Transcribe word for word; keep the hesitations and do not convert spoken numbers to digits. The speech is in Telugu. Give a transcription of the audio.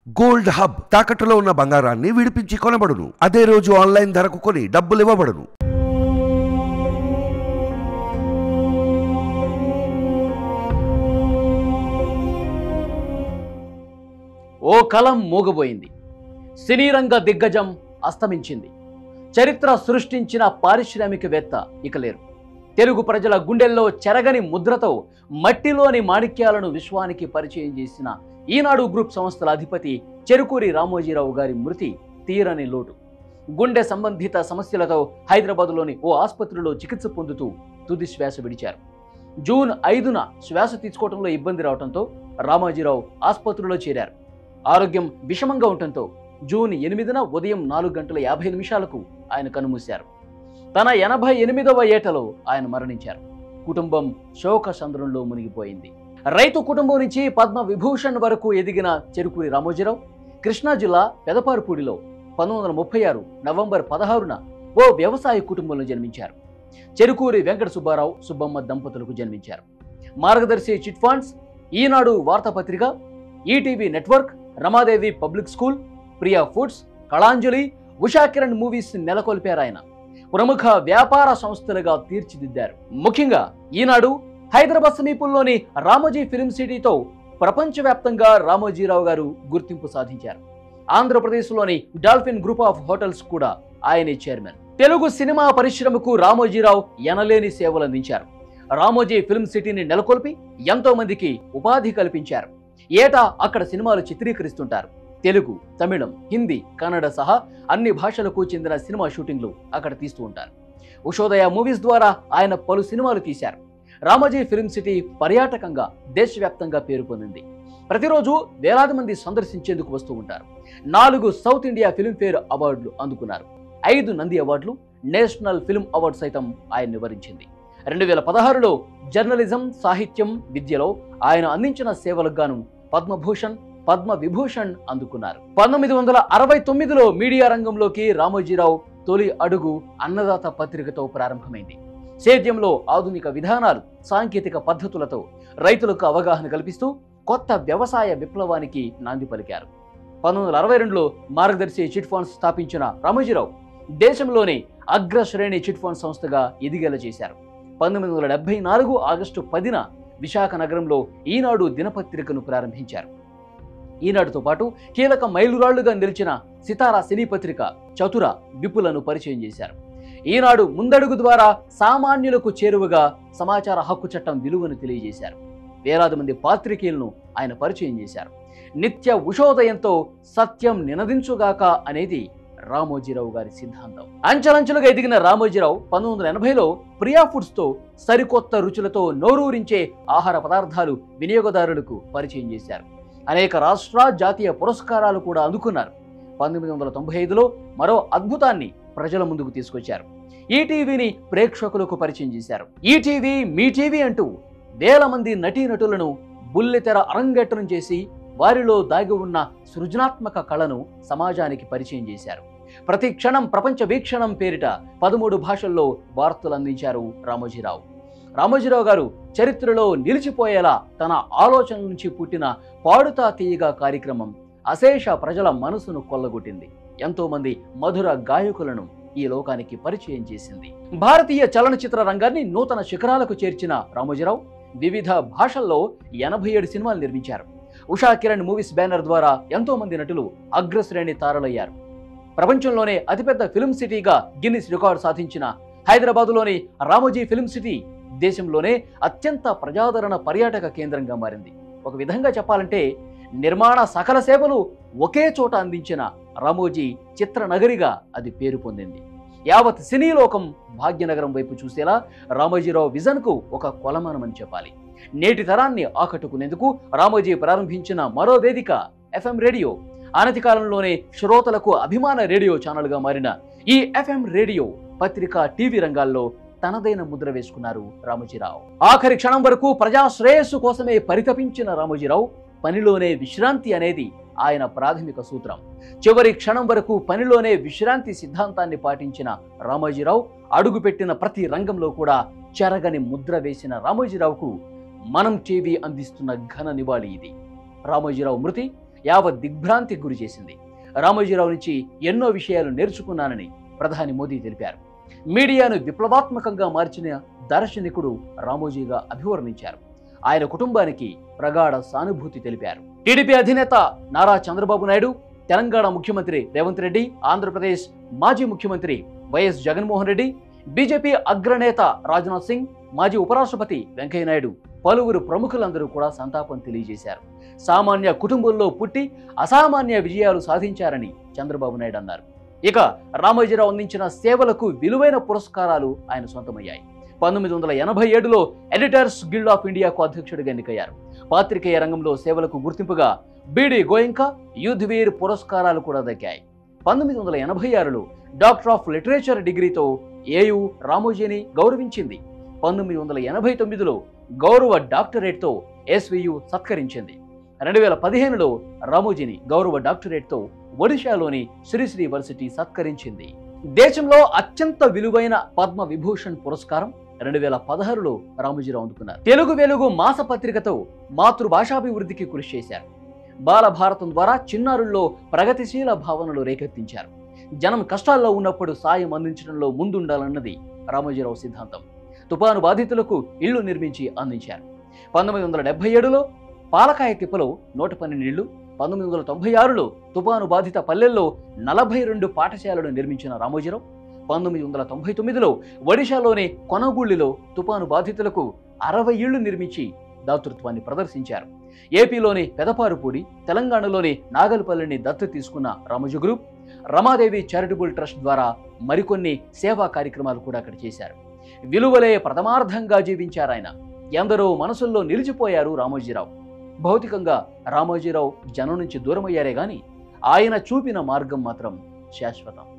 గోల్డ్ హబ్ తాకట్టులో ఉన్న బంగారాన్ని విడిపించి కొనబడును. అదే రోజు ఆన్లైన్ ధరకు కొని డబ్బులు ఇవ్వబడును. ఓ కలం మూగబోయింది. సినీ రంగ దిగ్గజం అస్తమించింది. చరిత్ర సృష్టించిన పారిశ్రామికవేత్త ఇక లేరు. తెలుగు ప్రజల గుండెల్లో చెరగని ముద్రతో మట్టిలోని మాణిక్యాలను విశ్వానికి పరిచయం చేసిన ఈనాడు గ్రూప్ సంస్థల అధిపతి చెరుకూరి రామోజీరావు గారి మృతి తీరని లోటు. గుండె సంబంధిత సమస్యలతో హైదరాబాద్లోని ఓ ఆసుపత్రిలో చికిత్స పొందుతూ తుది శ్వాస విడిచారు. జూన్ ఐదున శ్వాస తీసుకోవడంలో ఇబ్బంది రావడంతో రామోజీరావు ఆసుపత్రిలో చేరారు. ఆరోగ్యం విషమంగా ఉండటంతో జూన్ ఎనిమిదిన ఉదయం నాలుగు గంటల యాభై నిమిషాలకు ఆయన కన్నుమూశారు. తన ఎనభై ఎనిమిదవ ఏటలో ఆయన మరణించారు. కుటుంబం శోక సంద్రంలో మునిగిపోయింది. రైతు కుటుంబం నుంచి పద్మ విభూషణ్ వరకు ఎదిగిన చెరుకూరి రామోజీరావు కృష్ణా జిల్లా పెదపారుపూడిలో పంతొమ్మిది వందల ముప్పై ఆరు నవంబర్ పదహారున ఓ వ్యవసాయ కుటుంబంలో జన్మించారు. చెరుకూరి వెంకట సుబ్బారావు సుబ్బమ్మ దంపతులకు జన్మించారు. మార్గదర్శి చిట్ ఫండ్స్, ఈనాడు వార్తాపత్రిక, ETV network, Ramadevi public school, Priya foods, Kalanjali, Usha Kiran movies నెలకొల్పారు. ఆయన ప్రముఖ వ్యాపార సంస్థలుగా తీర్చిదిద్దారు. ముఖ్యంగా ఈనాడు హైదరాబాద్ సమీపంలోని రామోజీ ఫిల్మ్ సిటీతో ప్రపంచవ్యాప్తంగా రామోజీరావు గారు గుర్తింపు సాధించారు. ఆంధ్రప్రదేశ్లోని డాల్ఫిన్ గ్రూప్ ఆఫ్ హోటల్స్ కూడా ఆయనే చైర్మన్. తెలుగు సినిమా పరిశ్రమకు రామోజీరావు ఎనలేని సేవలు అందించారు. రామోజీ ఫిల్మ్ సిటీని నెలకొల్పి ఎంతో మందికి ఉపాధి కల్పించారు. ఏటా అక్కడ సినిమాలు చిత్రీకరిస్తుంటారు. తెలుగు, తమిళం, హిందీ, కన్నడ సహా అన్ని భాషలకు చెందిన సినిమా షూటింగ్లు అక్కడ తీస్తూ ఉంటారు. ఉషోదయ మూవీస్ ద్వారా ఆయన పలు సినిమాలు తీశారు. రామోజీ ఫిల్మ్ సిటీ పర్యాటకంగా దేశవ్యాప్తంగా పేరు పొందింది. ప్రతిరోజు వేలాది మంది సందర్శించేందుకు వస్తూ ఉంటారు. నాలుగు సౌత్ ఇండియా ఫిల్మ్ఫేర్ అవార్డులు అందుకున్నారు. ఐదు నంది అవార్డులు, నేషనల్ ఫిల్మ్ అవార్డు సైతం ఆయన్ని వరించింది. రెండు వేల పదహారులో జర్నలిజం, సాహిత్యం, విద్యలో ఆయన అందించిన సేవలకు గాను పద్మభూషణ్, పద్మ విభూషణ్ అందుకున్నారు. పంతొమ్మిది వందల అరవై తొమ్మిదిలో మీడియా రంగంలోకి రామోజీరావు తొలి అడుగు అన్నదాత పత్రికతో ప్రారంభమైంది. సేద్యంలో ఆధునిక విధానాలు, సాంకేతిక పద్ధతులతో రైతులకు అవగాహన కల్పిస్తూ కొత్త వ్యవసాయ విప్లవానికి నాంది పలికారు. పంతొమ్మిది వందల అరవై రెండులో మార్గదర్శి చిట్ ఫండ్స్ స్థాపించిన రామోజీరావు దేశంలోనే అగ్రశ్రేణి చిట్ ఫండ్ సంస్థగా ఎదిగేలా చేశారు. పంతొమ్మిది వందల డెబ్బై నాలుగు ఆగస్టు పదిన విశాఖ నగరంలో ఈనాడు దినపత్రికను ప్రారంభించారు. ఈనాడుతో పాటు కీలక మైలురాళ్లుగా నిలిచిన సితారా సినీ పత్రిక, చతుర, విపులను పరిచయం చేశారు. ఈనాడు ముందడుగు ద్వారా సామాన్యులకు చేరువగా సమాచార హక్కు చట్టం విలువను తెలియజేశారు. వేలాది మంది పాత్రికేయులను ఆయన పరిచయం చేశారు. నిత్య ఉషోదయంతో సత్యం నినదించుగాక అనేది రామోజీరావు గారి సిద్ధాంతం. అంచెలంచెలుగా ఎదిగిన రామోజీరావు పంతొమ్మిది వందల ఎనభైలో ప్రియా ఫుడ్స్ తో సరికొత్త రుచులతో నోరూరించే ఆహార పదార్థాలు వినియోగదారులకు పరిచయం చేశారు. అనేక రాష్ట్ర, జాతీయ పురస్కారాలు కూడా అందుకున్నారు. పంతొమ్మిది వందల తొంభై ఐదులో మరో అద్భుతాన్ని ప్రజల ముందుకు తీసుకొచ్చారు. ఈటీవీని ప్రేక్షకులకు పరిచయం చేశారు. ఈటీవీ, మీ టీవీ అంటూ వేల మంది నటీనటులను బుల్లితెర అరంగేట్రం చేసి వారిలో దాగి ఉన్న సృజనాత్మక కళను సమాజానికి పరిచయం చేశారు. ప్రతి క్షణం ప్రపంచ వీక్షణం పేరిట పదమూడు భాషల్లో వార్తలు అందించారు రామోజీరావు. రామోజీరావు గారు చరిత్రలో నిలిచిపోయేలా తన ఆలోచన నుంచి పుట్టిన పాడుతా తీయగా కార్యక్రమం అశేష ప్రజల మనసును కొల్లగొట్టింది. ఎంతో మంది మధుర గాయకులను ఈ లోకానికి పరిచయం చేసింది. భారతీయ చలనచిత్ర రంగాన్ని నూతన శిఖరాలకు చేర్చిన రామోజీరావు వివిధ భాషల్లో ఎనభై ఏడు సినిమాలు నిర్మించారు. ఉషా కిరణ్ మూవీస్ బ్యానర్ ద్వారా ఎంతో మంది నటులు అగ్రశ్రేణి తారలయ్యారు. ప్రపంచంలోనే అతిపెద్ద ఫిల్మ్ సిటీగా గిన్నిస్ రికార్డు సాధించిన హైదరాబాదులోని రామోజీ ఫిల్మ్ సిటీ దేశంలోనే అత్యంత ప్రజాదరణ పర్యాటక కేంద్రంగా మారింది. ఒక విధంగా చెప్పాలంటే నిర్మాణ సకల సేవలు ఒకే చోట అందించిన రామోజీ చిత్ర నగరిగా అది పేరు పొందింది. యావత్ సినీ లోకం భాగ్యనగరం వైపు చూసేలా రామోజీరావు విజన్కు ఒక కొలమానమని చెప్పాలి. నేటి తరాన్ని ఆకట్టుకునేందుకు రామోజీ ప్రారంభించిన మరో వేదిక ఎఫ్ఎం రేడియో. అనతి కాలంలోనే శ్రోతలకు అభిమాన రేడియో ఛానల్గా మారిన ఈ ఎఫ్ఎం రేడియో, పత్రిక, టీవీ రంగాల్లో తనదైన ముద్ర వేసుకున్నారు రామోజీరావు. ఆఖరి క్షణం వరకు ప్రజా శ్రేయస్సు కోసమే పరితపించిన రామోజీరావు పనిలోనే విశ్రాంతి అనేది ఆయన ప్రాథమిక సూత్రం. చివరి క్షణం వరకు పనిలోనే విశ్రాంతి సిద్ధాంతాన్ని పాటించిన రామోజీరావు అడుగుపెట్టిన ప్రతి రంగంలో కూడా చెరగని ముద్ర వేసిన రామోజీరావుకు మనం టీవీ అందిస్తున్న ఘన నివాళి ఇది. రామోజీరావు మృతి యావత్ దిగ్భ్రాంతికి గురి చేసింది. రామోజీరావు నుంచి ఎన్నో విషయాలు నేర్చుకున్నానని ప్రధాని మోదీ తెలిపారు. మీడియాను విప్లవాత్మకంగా మార్చిన దార్శనికుడు రామోజీగా అభివర్ణించారు. ఆయన కుటుంబానికి ప్రగాఢ సానుభూతి తెలిపారు. టీడీపీ అధినేత నారా చంద్రబాబు నాయుడు, తెలంగాణ ముఖ్యమంత్రి రేవంత్ రెడ్డి, ఆంధ్రప్రదేశ్ మాజీ ముఖ్యమంత్రి వైఎస్ జగన్మోహన్ రెడ్డి, బీజేపీ అగ్రనేత రాజ్నాథ్ సింగ్, మాజీ ఉపరాష్ట్రపతి వెంకయ్య నాయుడు, పలువురు ప్రముఖులందరూ కూడా సంతాపం తెలియజేశారు. సామాన్య కుటుంబంలో పుట్టి అసామాన్య విజయాలు సాధించారని చంద్రబాబు నాయుడు అన్నారు. ఇక రామోజీరావు అందించిన సేవలకు విలువైన పురస్కారాలు ఆయన సొంతమయ్యాయి. పంతొమ్మిది వందల ఎనభై ఏడులో ఎడిటర్స్ గిల్డ్ ఆఫ్ ఇండియాకు అధ్యక్షుడిగా ఎన్నికయ్యారు. పాత్రికేయ రంగంలో సేవలకు గుర్తింపుగా బీడీ గోయంకా యూత్వీర్ పురస్కారాలు కూడా దక్కాయి. పంతొమ్మిది వందల ఎనభై ఆరులో డాక్టర్ ఆఫ్ లిటరేచర్ డిగ్రీతో ఏయూ రామోజీని గౌరవించింది. పంతొమ్మిది వందల ఎనభై తొమ్మిదిలో గౌరవ డాక్టరేట్తో ఎస్వియు సత్కరించింది. రెండు వేల పదిహేనులో రామోజీని గౌరవ డాక్టరేట్తో ఒడిశాలోని శ్రీశ్రీ వర్సిటీ సత్కరించింది. దేశంలో అత్యంత విలువైన పద్మ విభూషణ్ పురస్కారం రెండు వేల పదహారులో రామోజీరావు అందుకున్నారు. తెలుగు వెలుగు మాసపత్రికతో మాతృభాషాభివృద్ధికి కృషి చేశారు. బాలభారతం ద్వారా చిన్నారుల్లో ప్రగతిశీల భావనలు రేకెత్తించారు. జనం కష్టాల్లో ఉన్నప్పుడు సాయం అందించడంలో ముందుండాలన్నది రామోజీరావు సిద్ధాంతం. తుపాను బాధితులకు ఇళ్లు నిర్మించి అందించారు. పంతొమ్మిది వందల డెబ్బై ఏడులో పాలకాయ తిప్పలో నూట పన్నెండు ఇళ్లు, పంతొమ్మిది వందల తొంభై ఆరులో తుపాను బాధిత పల్లెల్లో నలభై రెండు పాఠశాలలు నిర్మించిన రామోజీరావు పంతొమ్మిది వందల తొంభై తొమ్మిదిలో ఒడిశాలోని కొనగూళ్లిలో తుపాను బాధితులకు అరవై ఇళ్లు నిర్మించి దాతృత్వాన్ని ప్రదర్శించారు. ఏపీలోని పెదపారుపూడి, తెలంగాణలోని నాగల్పల్లిని దత్తు తీసుకున్న Ramoji group, Ramadevi charitable trust ద్వారా మరికొన్ని సేవా కార్యక్రమాలు కూడా అక్కడ చేశారు. విలువలే ప్రథమార్థంగా జీవించారాయన. ఎందరో మనసుల్లో నిలిచిపోయారు రామోజీరావు. భౌతికంగా రామోజీరావు జనం నుంచి దూరమయ్యారే గాని ఆయన చూపిన మార్గం మాత్రం శాశ్వతం.